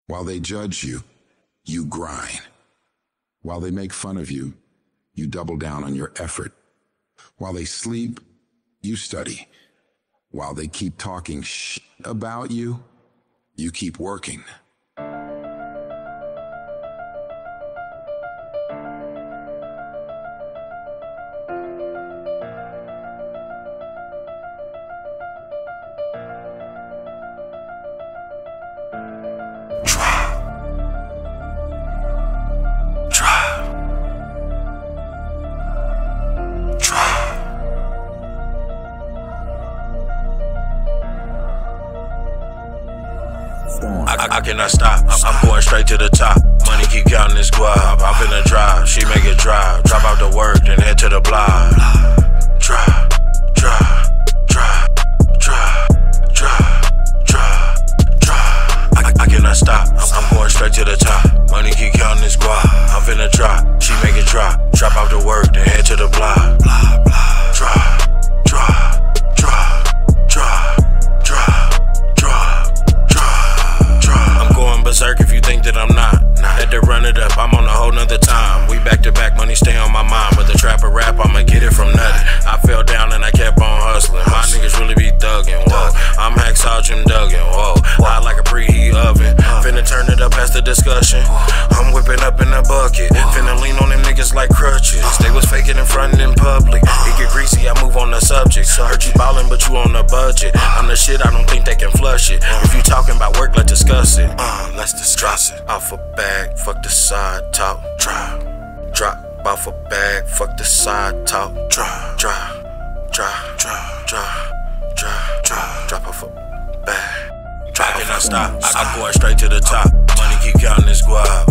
While they judge you, you grind. While they make fun of you, you double down on your effort. While they sleep, you study. While they keep talking shit about you, you keep working. I cannot stop, I'm going straight to the top. Money keep counting this guap, I'm finna drive. She make it drive, drop out the work, then head to the block. Drive, drive, drive, drive, drive, drive, drive. I cannot stop, I'm going straight to the top. Money keep counting this guap, I'm finna drop. She make it drop out the work, then head to the block. Drive, drive, drive, drive, drive, drive. I'm going berserk if you think that I'm not. Had to run it up, I'm on a whole nother time. We back to back, money stay on my mind. With the trap or rap, I'ma get it from nothing. I fell down and I kept on hustling. My niggas really be thuggin', whoa. I'm Hacksaw Jim Duggan, whoa. Hot like a preheat oven. Finna turn it up past the discussion. I'm whipping up in a bucket. Finna lean on them niggas like crutches. They was faking in front in public. It get greasy, I move on the subject. Heard you ballin', but you on a budget. I'm the shit, I don't think they can flush it. If you talking about work, let's discuss it. Let's discuss it. Off a bag, fuck the side talk. Drop off a bag, fuck the side talk. Drop off a bag. I cannot stop, I'm going straight to the top. Money keep counting this guap,